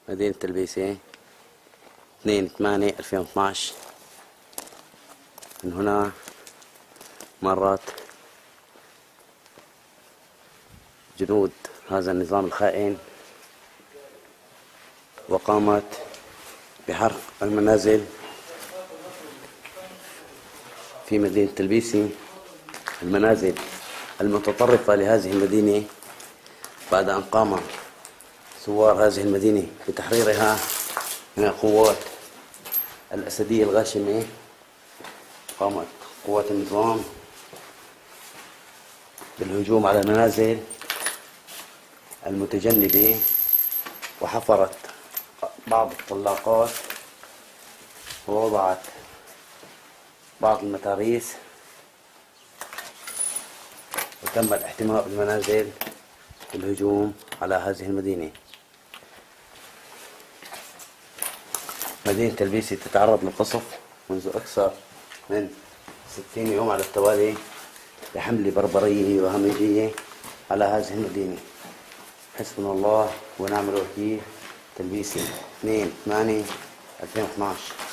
مدينة تلبيسي 2/8/2012. من هنا مرت جنود هذا النظام الخائن وقامت بحرق المنازل في مدينة تلبيسي، المنازل المتطرفة لهذه المدينة، بعد أن قام ثوار هذه المدينة بتحريرها من القوات الأسدية الغاشمة. قامت قوات النظام بالهجوم على المنازل المتجنبة وحفرت بعض الطلاقات ووضعت بعض المتاريس، وتم الاحتماء بالمنازل بالهجوم على هذه المدينة. مدينة تلبيسي تتعرض للقصف منذ أكثر من 60 يوم على التوالي لحملة بربرية وهمجية على هذه المدينة. حسبنا الله ونعم الوكيل. تلبيسي 2/8/2012.